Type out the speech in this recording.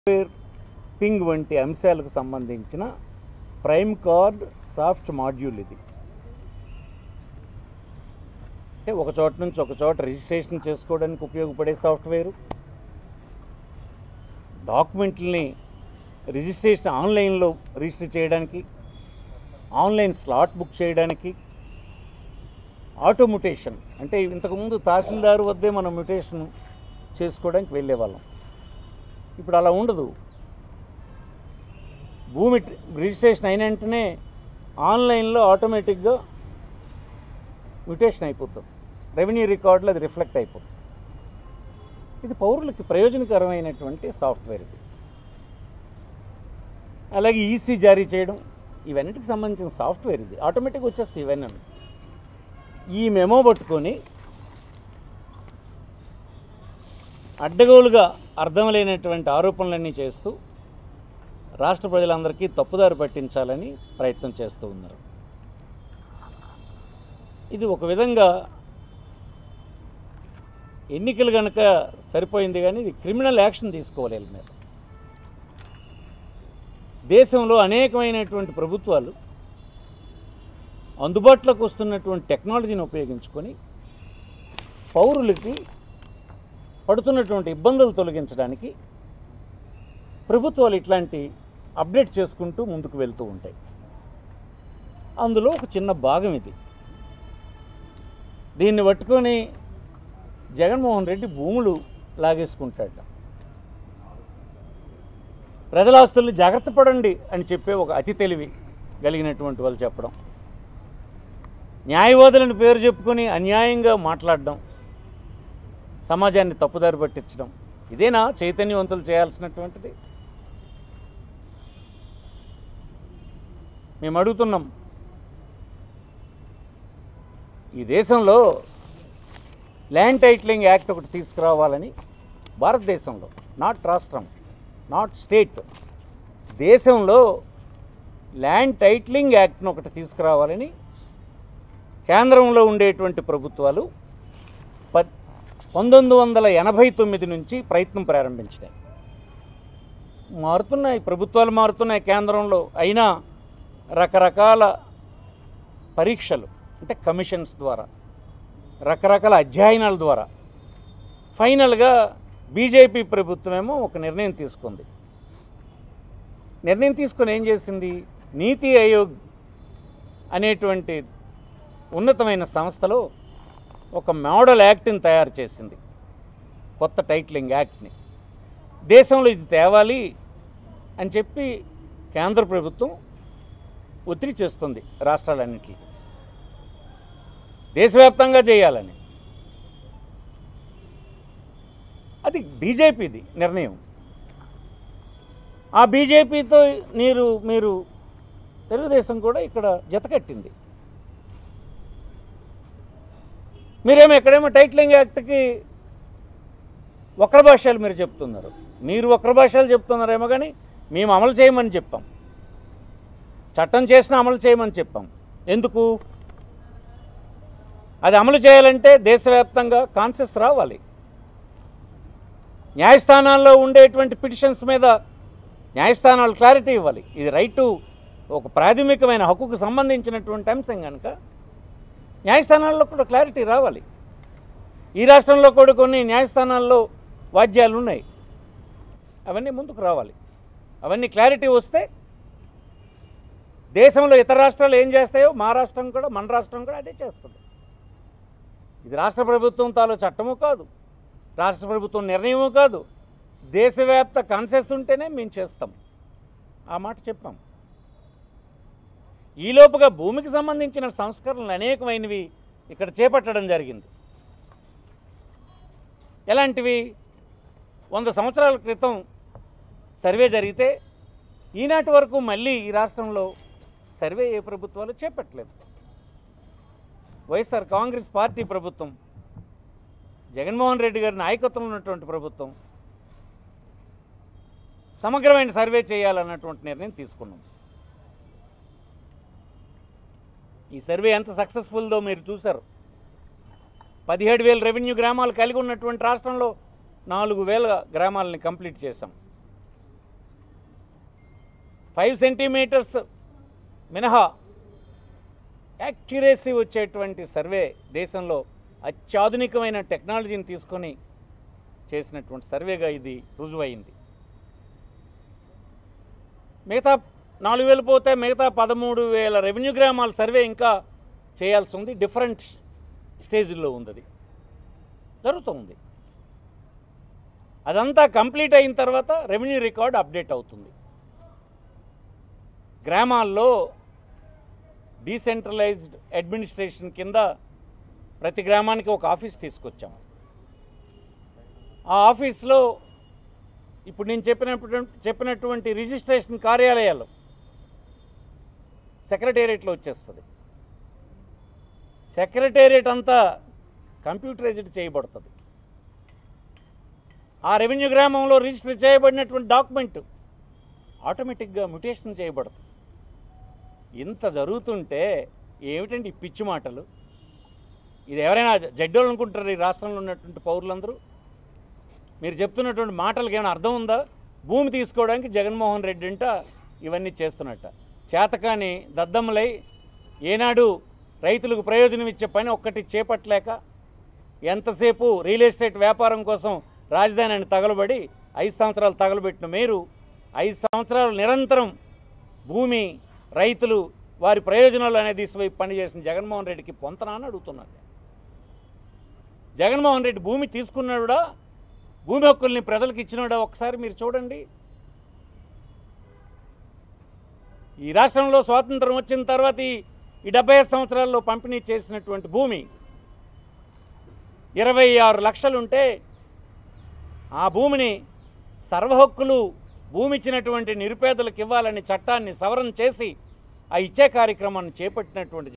Ping వంటి అంశాలకు సంబంధించిన ప్రైమ్ కార్డ్ సాఫ్ట్ మాడ్యూల్ ఇది. అంటే ఒక చోట నుంచి ఒక చోట రిజిస్ట్రేషన్ చేసుకోవడానికి ఉపయోగపడే సాఫ్ట్వేరు, డాక్యుమెంట్లని రిజిస్ట్రేషన్ ఆన్లైన్లో రిజిస్టర్ చేయడానికి, ఆన్లైన్ స్లాట్ బుక్ చేయడానికి, ఆటోమ్యుటేషన్ అంటే ఇంతకుముందు తహసీల్దారు వద్దే మనం మ్యుటేషన్ చేసుకోవడానికి వెళ్ళేవాళ్ళం. ఇప్పుడు అలా ఉండదు. భూమి రిజిస్ట్రేషన్ అయిన వెంటనే ఆన్లైన్లో ఆటోమేటిక్గా మ్యుటేషన్ అయిపోతుంది, రెవెన్యూ రికార్డులో అది రిఫ్లెక్ట్ అయిపోతుంది. ఇది పౌరులకి ప్రయోజనకరమైనటువంటి సాఫ్ట్వేర్ ఇది. అలాగే ఈసీ జారీ చేయడం, ఇవన్నిటికి సంబంధించిన సాఫ్ట్వేర్ ఇది. ఆటోమేటిక్గా వచ్చేస్తాయి ఇవన్నీ. ఈ మెమో పట్టుకొని అడ్డగోలుగా అర్థం లేనటువంటి ఆరోపణలన్నీ చేస్తూ రాష్ట్ర ప్రజలందరికీ తప్పుదారి పట్టించాలని ప్రయత్నం చేస్తూ ఉన్నారు. ఇది ఒక విధంగా ఎన్నికలు కనుక సరిపోయింది, కానీ ఇది క్రిమినల్ యాక్షన్ తీసుకోవాలి వీళ్ళ మీద. దేశంలో అనేకమైనటువంటి ప్రభుత్వాలు అందుబాటులోకి వస్తున్నటువంటి టెక్నాలజీని ఉపయోగించుకొని పౌరులకి పడుతున్నటువంటి ఇబ్బందులు తొలగించడానికి ప్రభుత్వాలు ఇట్లాంటి అప్డేట్ చేసుకుంటూ ముందుకు వెళ్తూ ఉంటాయి. అందులో ఒక చిన్న భాగం ఇది. దీన్ని పట్టుకొని జగన్మోహన్ రెడ్డి భూములు లాగేసుకుంటాడ. ప్రజల ఆస్తుల్ని జాగ్రత్త పడండి అని చెప్పే ఒక అతి తెలివి కలిగినటువంటి వాళ్ళు చెప్పడం, న్యాయవాదులను పేరు చెప్పుకొని అన్యాయంగా మాట్లాడడం, సమాజాన్ని తప్పుదారి పట్టించడం, ఇదేనా చైతన్యవంతులు చేయాల్సినటువంటిది? మేము అడుగుతున్నాం, ఈ దేశంలో ల్యాండ్ టైటిలింగ్ యాక్ట్ ఒకటి తీసుకురావాలని భారతదేశంలో, నాట్ రాష్ట్రం, నాట్ స్టేట్, దేశంలో ల్యాండ్ టైటిలింగ్ యాక్ట్ను ఒకటి తీసుకురావాలని కేంద్రంలో ఉండేటువంటి ప్రభుత్వాలు 1989 నుంచి ప్రయత్నం ప్రారంభించినాయి. మారుతున్నాయి, ప్రభుత్వాలు మారుతున్నాయి కేంద్రంలో, అయినా రకరకాల పరీక్షలు అంటే కమిషన్స్ ద్వారా, రకరకాల అధ్యయనాల ద్వారా ఫైనల్గా బీజేపీ ప్రభుత్వమేమో ఒక నిర్ణయం తీసుకుంది. నిర్ణయం తీసుకొని ఏం చేసింది? నీతి ఆయోగ్ అనేటువంటి ఉన్నతమైన సంస్థలో ఒక మోడల్ యాక్ట్ని తయారు చేసింది, కొత్త టైటిలింగ్ యాక్ట్ని. దేశంలో ఇది తేవాలి అని చెప్పి కేంద్ర ప్రభుత్వం ఒత్తిడి చేస్తుంది రాష్ట్రాలన్నింటినీ, దేశవ్యాప్తంగా చేయాలని. అది బీజేపీది నిర్ణయం. ఆ బీజేపీతో మీరు తెలుగుదేశం కూడా ఇక్కడ జతకట్టింది. మీరేమో ఎక్కడేమో టైటిలింగ్ యాక్ట్కి వక్ర భాషలు మీరు చెప్తున్నారు. మీరు వక్ర భాషలు చెప్తున్నారేమో, కానీ మేము అమలు చేయమని చెప్పాం, చట్టం చేసినా అమలు చేయమని చెప్పాం. ఎందుకు? అది అమలు చేయాలంటే దేశవ్యాప్తంగా కాన్సెస్ రావాలి. న్యాయస్థానాల్లో ఉండేటువంటి పిటిషన్స్ మీద న్యాయస్థానాలు క్లారిటీ ఇవ్వాలి. ఇది రైటు, ఒక ప్రాథమికమైన హక్కుకు సంబంధించినటువంటి అంశం కనుక న్యాయస్థానాల్లో కూడా క్లారిటీ రావాలి. ఈ రాష్ట్రంలో కూడా కొన్ని న్యాయస్థానాల్లో వాద్యాలు ఉన్నాయి, అవన్నీ ముందుకు రావాలి. అవన్నీ క్లారిటీ వస్తే దేశంలో ఇతర రాష్ట్రాలు ఏం చేస్తాయో మన రాష్ట్రం కూడా అదే చేస్తుంది. ఇది రాష్ట్ర ప్రభుత్వం తాలూ చట్టము కాదు, రాష్ట్ర ప్రభుత్వం నిర్ణయము కాదు, దేశవ్యాప్త కాన్సెస్ ఉంటేనే మేము చేస్తాం. ఆ మాట చెప్పాం. ఈలోపుగా భూమికి సంబంధించిన సంస్కరణలు అనేకమైనవి ఇక్కడ చేపట్టడం జరిగింది. ఎలాంటివి? 100 సంవత్సరాల క్రితం సర్వే జరిగితే ఈనాటి వరకు మళ్ళీ ఈ రాష్ట్రంలో సర్వే ఏ ప్రభుత్వాలు చేపట్టలేదు. వైఎస్ఆర్ కాంగ్రెస్ పార్టీ ప్రభుత్వం, జగన్మోహన్ రెడ్డి గారి నాయకత్వంలో ఉన్నటువంటి ప్రభుత్వం సమగ్రమైన సర్వే చేయాలన్నటువంటి నిర్ణయం తీసుకున్నాం. ఈ సర్వే ఎంత సక్సెస్ఫుల్దో మీరు చూశారు. 17,000 రెవెన్యూ గ్రామాలు కలిగి ఉన్నటువంటి రాష్ట్రంలో 4,000 గ్రామాలని కంప్లీట్ చేశాం. 5 సెంటీమీటర్స్ మినహా యాక్యురేసీ వచ్చేటువంటి సర్వే దేశంలో అత్యాధునికమైన టెక్నాలజీని తీసుకొని చేసినటువంటి సర్వేగా ఇది రుజువైంది. మిగతా 4,000 పోతే మిగతా 13,000 రెవెన్యూ గ్రామాల సర్వే ఇంకా చేయాల్సి ఉంది. డిఫరెంట్ స్టేజ్లో ఉంది, అది జరుగుతుంది. అదంతా కంప్లీట్ అయిన తర్వాత రెవెన్యూ రికార్డ్ అప్డేట్ అవుతుంది. గ్రామాల్లో డీసెంట్రలైజ్డ్ అడ్మినిస్ట్రేషన్ కింద ప్రతి గ్రామానికి ఒక ఆఫీస్ తీసుకొచ్చాము. ఆ ఆఫీస్లో ఇప్పుడు నేను చెప్పినటువంటి రిజిస్ట్రేషన్ కార్యాలయాలు సెక్రటేరియట్లో వచ్చేస్తుంది. సెక్రటేరియట్ అంతా కంప్యూటరైజ్డ్ చేయబడుతుంది. ఆ రెవెన్యూ గ్రామంలో రిజిస్టర్ చేయబడినటువంటి డాక్యుమెంట్ ఆటోమేటిక్గా మ్యుటేషన్ చేయబడుతుంది. ఇంత జరుగుతుంటే ఏమిటండి ఈ పిచ్చి మాటలు? ఇది ఎవరైనా జడ్డోళ్ళు అనుకుంటారు ఈ రాష్ట్రంలో ఉన్నటువంటి పౌరులందరూ? మీరు చెప్తున్నటువంటి మాటలకు ఏమైనా అర్థం ఉందా? భూమి తీసుకోవడానికి జగన్మోహన్ రెడ్డి అంట ఇవన్నీ చేస్తున్నట్ట. చేతకాని దద్దమ్మలై ఏనాడు రైతులకు ప్రయోజనం ఇచ్చే పని ఒక్కటి చేపట్టలేక ఎంతసేపు రియల్ ఎస్టేట్ వ్యాపారం కోసం రాజధానిని తగలబడి 5 సంవత్సరాలు తగలబెట్టిన మీరు 5 సంవత్సరాలు నిరంతరం భూమి, రైతులు, వారి ప్రయోజనాలు అనేది దిశవైపు పనిచేసిన జగన్మోహన్ రెడ్డికి పొంతనా అని అడుగుతున్నాను. జగన్మోహన్ రెడ్డి భూమి తీసుకున్నాడా, భూమి హక్కుల్ని ప్రజలకు ఇచ్చినాడా ఒకసారి మీరు చూడండి. ఈ రాష్ట్రంలో స్వాతంత్రం వచ్చిన తర్వాత ఈ 75 సంవత్సరాల్లో పంపిణీ చేసినటువంటి భూమి 26 లక్షలుంటే ఆ భూమిని సర్వహక్కులు భూమి ఇచ్చినటువంటి నిరుపేదలకు ఇవ్వాలని చట్టాన్ని సవరణ చేసి ఆ ఇచ్చే కార్యక్రమాన్ని చేపట్టినటువంటి